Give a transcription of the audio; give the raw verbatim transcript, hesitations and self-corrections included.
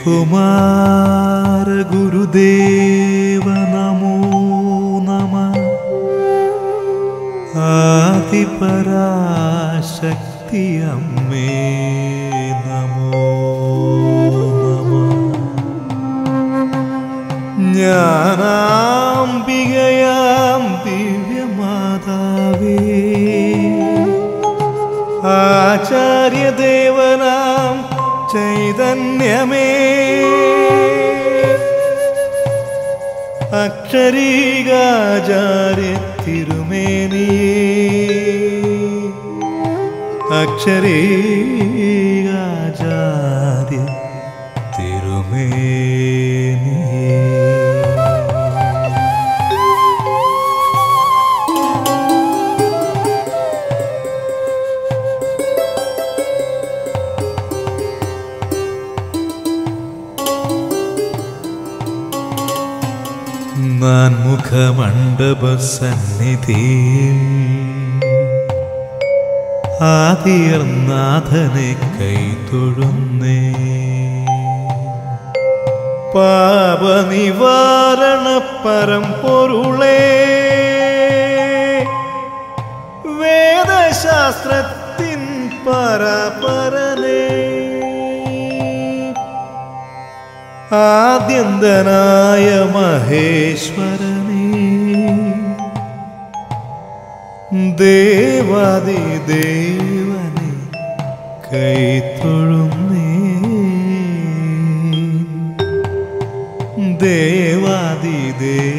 കുമാര ഗുരുദേവ നമോ നമഃ. ആദിപരാശക്തി അമ്മേ നമോ നമഃ. ജ്ഞാനാംബികയാം ദിവ്യമാതാവേ, ആചാര്യദേവനാം ചൈതന്യമേ, അക്ഷരീകാചാര്യ തിരുമേനിയേ, അക്ഷരീകാചാര്യ തിരുമേനിയേ. നാൻമുഖമണ്ഡപ സന്നിധിയിൽ ആദിയർനാഥനെ കൈതൊഴുന്നേ. പാപനിവാരണ പരമ്പൊരുളേ, വേദശാസ്ത്രത്തിൻ പരപരനേ, ആദ്യന്തനായ മഹേശ്വരനേ, ദേവാദിദേവനെ കൈത്തൊഴുന്നേ. ദേവാദിദേവനെ